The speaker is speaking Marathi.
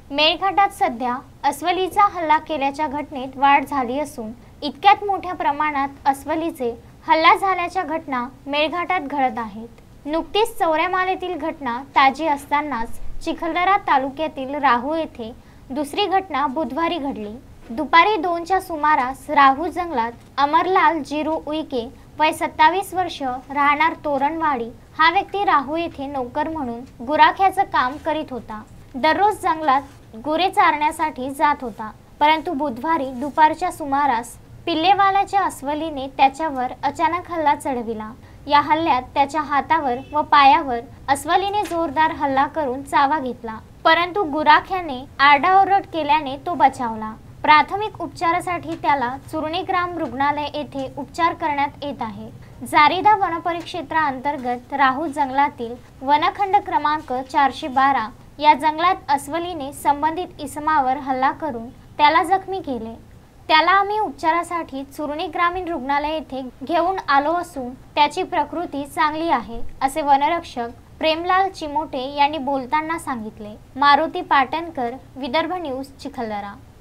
मेळघाटात सध्या अस्वलीचा हल्ला केल्याच्या घटनेत वाढ झाली असून इतक्यात मोठ्या प्रमाणात अस्वलीचे हल्ला झाल्याच्या घटना मेळघाटात घडत आहेत. नुकतीच चौऱ्यामालेतील घटना ताजी असतानाच चिखलदरा तालुक्यातील राहू येथे दुसरी घटना बुधवारी घडली. दुपारी 2च्या सुमारास राहू जंगलात अमरलाल जीरू उईके वय 27 वर्ष राहणार तोरणवाडी हा व्यक्ती राहू येथे नोकर म्हणून गुराख्याचं काम करीत होता. दररोज जंगलात गुरे चारण्यासाठी जात होता. परंतु बुधवारी दुपारच्या सुमारास पिल्लेवाल्याच्या अस्वलीने त्याच्यावर अचानक हल्ला चढविला. या हल्ल्यात त्याच्या हातावर व पायावर अस्वलीने जोरदार हल्ला करून चावा घेतला. परंतु गुराख्याने आरडाओरड केल्याने तो बचावला. प्राथमिक उपचारासाठी त्याला चुरणी ग्राम रुग्णालय येथे उपचार करण्यात येत आहे. जारिदा वनपरिक्षेत्राअंतर्गत राहू जंगलातील वनखंड क्रमांक 412 या जंगलात अस्वलीने संबंधित इसमावर हल्ला करून त्याला जखमी केले. त्याला आम्ही उपचारासाठी चुरणी ग्रामीण रुग्णालय येथे घेऊन आलो असून त्याची प्रकृती चांगली आहे, असे वनरक्षक प्रेमलाल चिमोटे यांनी बोलताना सांगितले. मारुती पाटणकर, विदर्भ न्यूज, चिखलदरा.